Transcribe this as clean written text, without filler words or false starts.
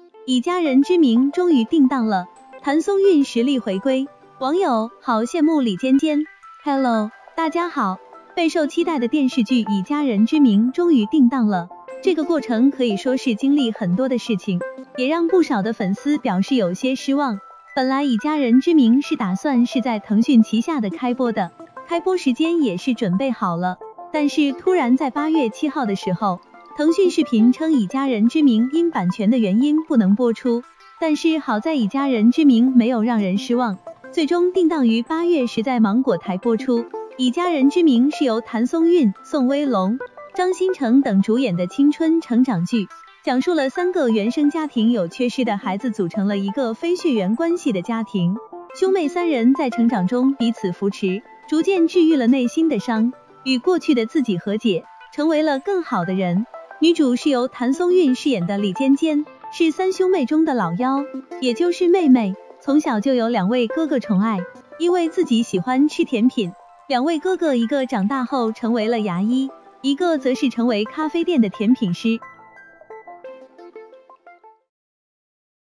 以家人之名终于定档了，谭松韵实力回归，网友好羡慕李尖尖。Hello， 大家好，备受期待的电视剧以家人之名终于定档了。这个过程可以说是经历很多的事情，也让不少的粉丝表示有些失望。本来以家人之名是打算是在腾讯旗下的开播的，开播时间也是准备好了，但是突然在8月7号的时候，腾讯视频称以家人之名因版权的原因不能播出，但是好在以家人之名没有让人失望，最终定档于8月10在芒果台播出。以家人之名是由谭松韵、宋威龙、张新成等主演的青春成长剧，讲述了3个原生家庭有缺失的孩子组成了一个非血缘关系的家庭，兄妹3人在成长中彼此扶持，逐渐治愈了内心的伤，与过去的自己和解，成为了更好的人。女主是由谭松韵饰演的李尖尖，是3兄妹中的老幺，也就是妹妹，从小就有2位哥哥宠爱，因为自己喜欢吃甜品，2位哥哥一个长大后成为了牙医，一个则是成为咖啡店的甜品师。